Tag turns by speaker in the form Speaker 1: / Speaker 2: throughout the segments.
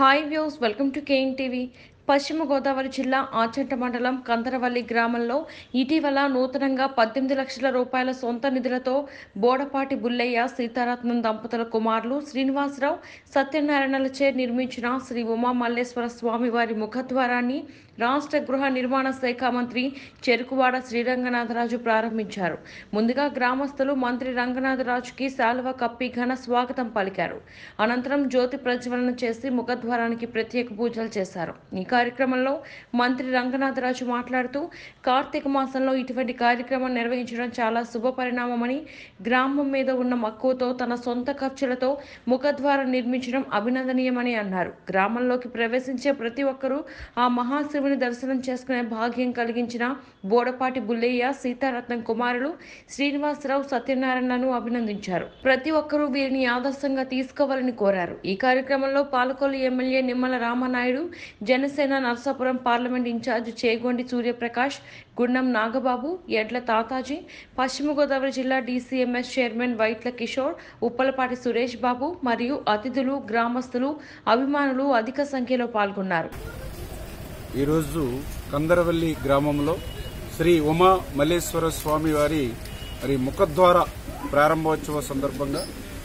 Speaker 1: Hi views welcome to Keying TV. Paschima Godavari జిల్లా ఆచంట మండలం కందరవల్లి గ్రామంలో ఇటీవల నూతనంగా 18 లక్షల రూపాయల సొంత నిధులతో బోడపాటి బుల్లయ్య సీతారత్నం దంపతుల కుమారులు శ్రీనివాసరావు సత్యనారాయణలచే నిర్మించిన శ్రీ ఉమా మల్లేశ్వర స్వామి వారి ముఖద్వారాన్ని రాష్ట్ర గృహ నిర్మాణ శాఖ మంత్రి చెరుకువాడ శ్రీరంగనాథరాజు ప్రారంభించారు. ముందుగా గ్రామస్తులు మంత్రి రంగనాథరాజుకి శాలువ కప్పి ఘన స్వాగతం పలికారు. అనంతరం జ్యోతి ప్రజ్వలన చేసి ముఖద్వారానికి ప్రత్యేక పూజలు చేశారు. ఈ కార్యక్రమంలో మంత్రి రంగనాథరాజు మాట్లాడుతూ కార్తీక మాసంలో ఇటువంటి కార్యక్రమం నిర్వహించడం చాలా శుభ పరిణామమని, గ్రామం మీద ఉన్న మక్కువతో తన సొంత ఖర్చులతో ముఖద్వారం నిర్మించడం అభినందనీయమని అన్నారు. గ్రామంలోకి ప్రవేశించే ప్రతి ఒక్కరూ ఆ మహాశివుని దర్శనం చేసుకునే భాగ్యం కలిగించిన బోడపాటి బుల్లయ్య సీతారత్నం కుమారులు శ్రీనివాసరావు సత్యనారాయణలను అభినందించారు. ప్రతి ఒక్కరూ వీరిని ఆదర్శంగా తీసుకోవాలని కోరారు. ఈ కార్యక్రమంలో Palakollu MLA Nimmala Ramanaidu, Janasena Narsapuram parliament incharge Chegondi Suryaprakash, Gundam Nagababu, Edla Tataji, Paschima Godavari జిల్లా డీసీఎంఎస్ చైర్మన్ వైట్ల కిషోర్, ఉప్పలపాటి సురేష్ బాబు మరియు అతిథులు, గ్రామస్తులు, అభిమానులు అధిక సంఖ్యలో పాల్గొన్నారు.
Speaker 2: ఈరోజు కందరవల్లి గ్రామంలో శ్రీ ఉమా మల్లేశ్వర స్వామి వారి ముఖద్వార ప్రారంభోత్సవ సందర్భంగా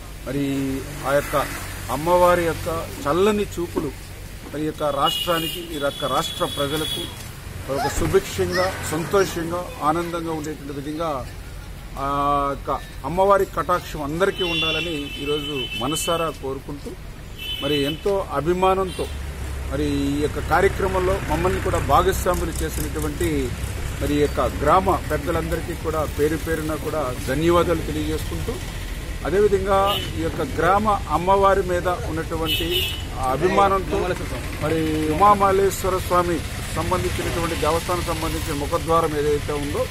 Speaker 2: ఆ యొక్క అమ్మవారి యొక్క చల్లని చూపులు యొక్క రాష్ట్రానికి, ఈ యొక్క రాష్ట్ర ప్రజలకు ఒక సుభిక్షంగా, సంతోషంగా, ఆనందంగా ఉండేటువంటి విధంగా ఆ యొక్క అమ్మవారి కటాక్షం అందరికీ ఉండాలని ఈరోజు మనసారా కోరుకుంటూ ఎంతో అభిమానంతో ఈ యొక్క కార్యక్రమంలో మమ్మల్ని కూడా భాగస్వాములు చేసినటువంటి ఈ యొక్క గ్రామ పెద్దలందరికీ కూడా పేరు పేరున కూడా ధన్యవాదాలు తెలియజేసుకుంటూ, అదేవిధంగా ఈ యొక్క గ్రామ అమ్మవారి మీద ఉన్నటువంటి అభిమానంతో ఉమామల్లేశ్వర స్వామి సంబంధించినటువంటి దేవస్థానం సంబంధించిన ముఖద్వారం ఏదైతే ఉందో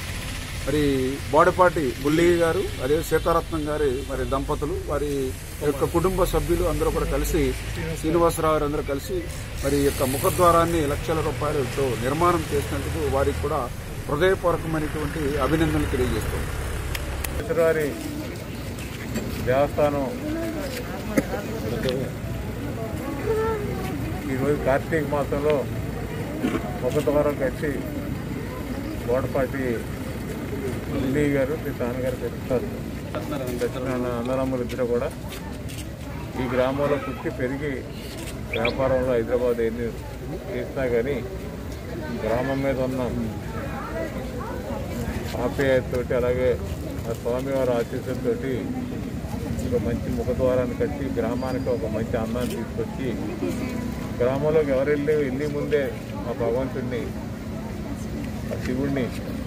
Speaker 2: బోడపాటి బుల్లయ్య గారు, అదే సీతారత్నం గారి దంపతులు, వారి యొక్క కుటుంబ సభ్యులు అందరూ కూడా కలిసి, శ్రీనివాసరావు గారు అందరూ కలిసి ఈ యొక్క ముఖద్వారాన్ని లక్షల రూపాయలతో నిర్మాణం చేసినందుకు వారికి కూడా హృదయపూర్వకమైనటువంటి అభినందనలు తెలియజేస్తాం.
Speaker 3: దేవస్థానం ఈరోజు కార్తీక మాసంలో ముఖద్వారం కట్టి బోడపాటి బుల్లయ్య గారు, మీ నాన్నగారు పెరుగుతారు. అన్నదమ్ములు ఇద్దరు కూడా ఈ గ్రామంలో పుట్టి పెరిగి వ్యాపారంలో హైదరాబాద్ ఎన్ని చేసినా కానీ గ్రామం మీద ఉన్న ఆప్యాయతతోటి, అలాగే ఆ స్వామివారి ఆశీస్సులతోటి ఒక మంచి ముఖద్వారాన్ని కట్టి గ్రామానికి ఒక మంచి అందాన్ని తీసుకొచ్చి, గ్రామంలోకి ఎవరు వెళ్ళి ముందే ఆ భగవంతుడిని, ఆ శివుడిని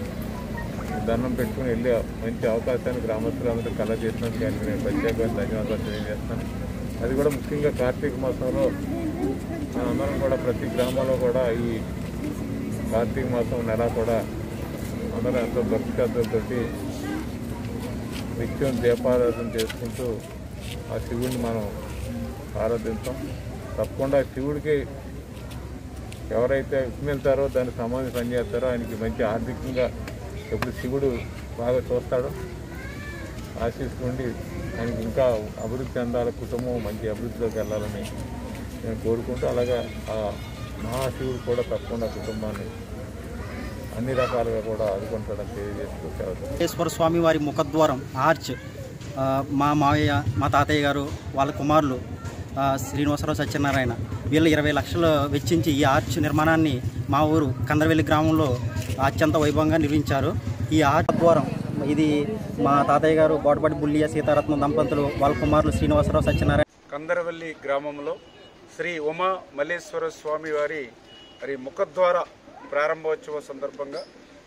Speaker 3: దండం పెట్టుకుని వెళ్ళే మంచి అవకాశాన్ని గ్రామస్తులందరూ కలగజేసినందుకు నేను ప్రత్యేకమైన ధన్యవాదాలు తెలియజేస్తాను. అది కూడా ముఖ్యంగా కార్తీక మాసంలో అందరం కూడా ప్రతి గ్రామంలో కూడా ఈ కార్తీక మాసం నెల కూడా అందరూ ఎంతో భక్తి శ్రద్ధలతోటి నిత్యం దీపారాధన చేసుకుంటూ ఆ శివుడిని మనం ఆరాధిస్తాం. తప్పకుండా శివుడికి ఎవరైతే విస్మిస్తారో, దానికి సంబంధించి పనిచేస్తారో ఆయనకి మంచి ఆర్థికంగా ఎప్పుడు శివుడు బాగా చూస్తాడో ఆశిస్తుండి ఆయనకి ఇంకా అభివృద్ధి చెందాలి, కుటుంబం మంచి అభివృద్ధిలోకి వెళ్ళాలని నేను కోరుకుంటూ, అలాగే ఆ మహాశివుడు కూడా తప్పకుండా కుటుంబాన్ని అన్ని రకాలుగా కూడా ఆదుకుంటాడని తెలియజేస్తూ
Speaker 4: మల్లేశ్వర స్వామి వారి ముఖద్వారం ఆర్చ్ మా మావయ్య, మా తాతయ్య గారు, వాళ్ళ కుమారులు శ్రీనివాసరావు సత్యనారాయణ వీళ్ళు 20 లక్షలు వెచ్చించి ఈ ఆర్చ్ నిర్మాణాన్ని మా ఊరు కందరవెల్లి గ్రామంలో అత్యంత వైభవంగా నిర్మించారు. ఈ ఆర్చ్ ద్వారం ఇది మా తాతయ్య గారు బోడపాటి బుల్లయ్య సీతారత్నం దంపతులు, వాళ్ళ కుమారులు శ్రీనివాసరావు సత్యనారాయణ.
Speaker 2: కందరవల్లి గ్రామంలో శ్రీ ఉమా మల్లేశ్వర స్వామి వారి ముఖద్వార ప్రారంభోత్సవ సందర్భంగా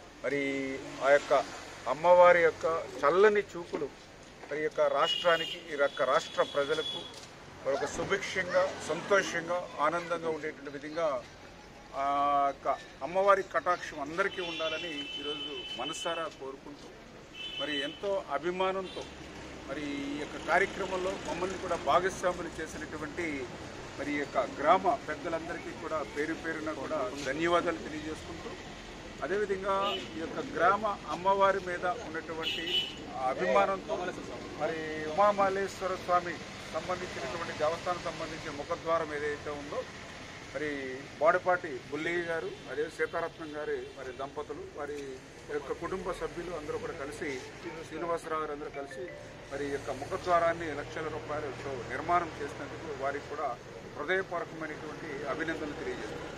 Speaker 2: ఆ యొక్క అమ్మవారి యొక్క చల్లని చూపులు యొక్క రాష్ట్రానికి, ఈ యొక్క రాష్ట్ర ప్రజలకు ఒక సుభిక్షంగా, సంతోషంగా, ఆనందంగా ఉండేటువంటి విధంగా ఆ యొక్క అమ్మవారి కటాక్షం అందరికీ ఉండాలని ఈరోజు మనసారా కోరుకుంటూ ఎంతో అభిమానంతో ఈ యొక్క కార్యక్రమంలో మమ్మల్ని కూడా భాగస్వాములు చేసినటువంటి ఈ యొక్క గ్రామ పెద్దలందరికీ కూడా పేరు పేరున కూడా ధన్యవాదాలు తెలియజేసుకుంటూ, అదేవిధంగా ఈ యొక్క గ్రామ అమ్మవారి మీద ఉన్నటువంటి అభిమానంతో ఉమామల్లేశ్వర స్వామి సంబంధించినటువంటి దేవస్థానం సంబంధించిన ముఖద్వారం ఏదైతే ఉందో మరి బోడపాటి బుల్లయ్య గారు అదే సీతారత్నం గారి మరి దంపతులు వారి యొక్క కుటుంబ సభ్యులు అందరూ కూడా కలిసి శ్రీనివాసరావు గారు అందరూ కలిసి మరి యొక్క ముఖద్వారాన్ని లక్షల రూపాయలతో నిర్మాణం చేసినందుకు వారికి కూడా హృదయపూర్వకమైనటువంటి అభినందనలు తెలియజేస్తున్నారు.